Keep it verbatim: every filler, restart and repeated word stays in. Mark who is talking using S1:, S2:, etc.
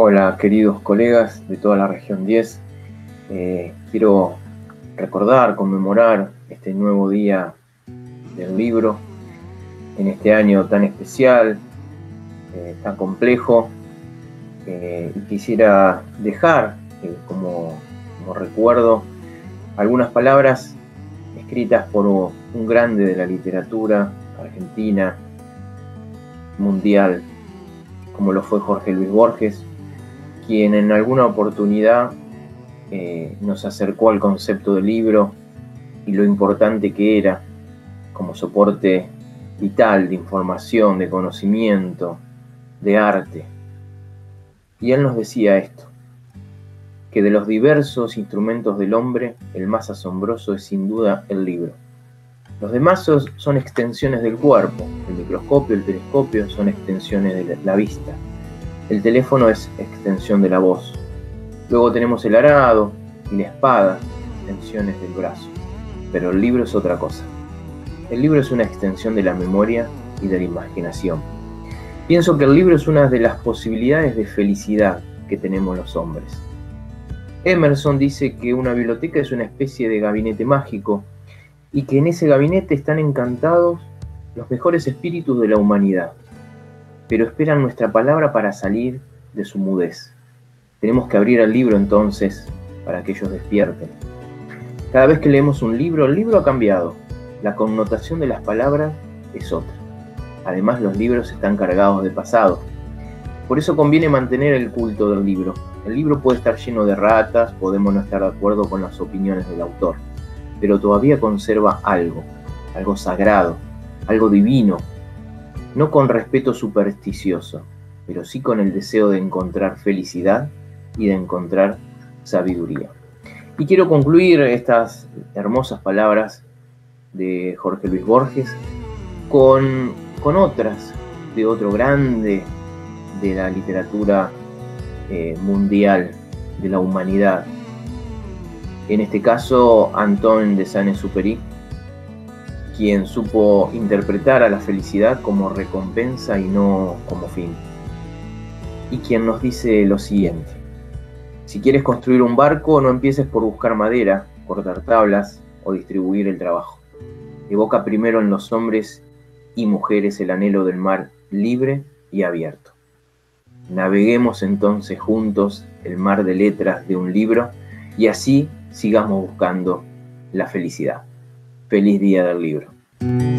S1: Hola, queridos colegas de toda la región diez. Eh, quiero recordar, conmemorar este nuevo día del libro en este año tan especial, eh, tan complejo. Eh, y quisiera dejar eh, como, como recuerdo algunas palabras escritas por un grande de la literatura argentina, mundial, como lo fue Jorge Luis Borges, quien en alguna oportunidad eh, nos acercó al concepto del libro y lo importante que era como soporte vital de información, de conocimiento, de arte. Y él nos decía esto, que de los diversos instrumentos del hombre, el más asombroso es sin duda el libro. Los demás son extensiones del cuerpo, el microscopio, el telescopio son extensiones de la vista, el teléfono es extensión de la voz. Luego tenemos el arado y la espada, extensiones del brazo. Pero el libro es otra cosa. El libro es una extensión de la memoria y de la imaginación. Pienso que el libro es una de las posibilidades de felicidad que tenemos los hombres. Emerson dice que una biblioteca es una especie de gabinete mágico y que en ese gabinete están encantados los mejores espíritus de la humanidad, pero esperan nuestra palabra para salir de su mudez. Tenemos que abrir el libro entonces para que ellos despierten. Cada vez que leemos un libro, el libro ha cambiado. La connotación de las palabras es otra. Además, los libros están cargados de pasado. Por eso conviene mantener el culto del libro. El libro puede estar lleno de ratas, podemos no estar de acuerdo con las opiniones del autor, pero todavía conserva algo, algo sagrado, algo divino, no con respeto supersticioso, pero sí con el deseo de encontrar felicidad y de encontrar sabiduría. Y quiero concluir estas hermosas palabras de Jorge Luis Borges con, con otras de otro grande de la literatura eh, mundial, de la humanidad. En este caso, Antoine de Saint-Exupéry, quien supo interpretar a la felicidad como recompensa y no como fin. Y quien nos dice lo siguiente: si quieres construir un barco, no empieces por buscar madera, cortar tablas o distribuir el trabajo. Evoca primero en los hombres y mujeres el anhelo del mar libre y abierto. Naveguemos entonces juntos el mar de letras de un libro y así sigamos buscando la felicidad. Feliz día del libro.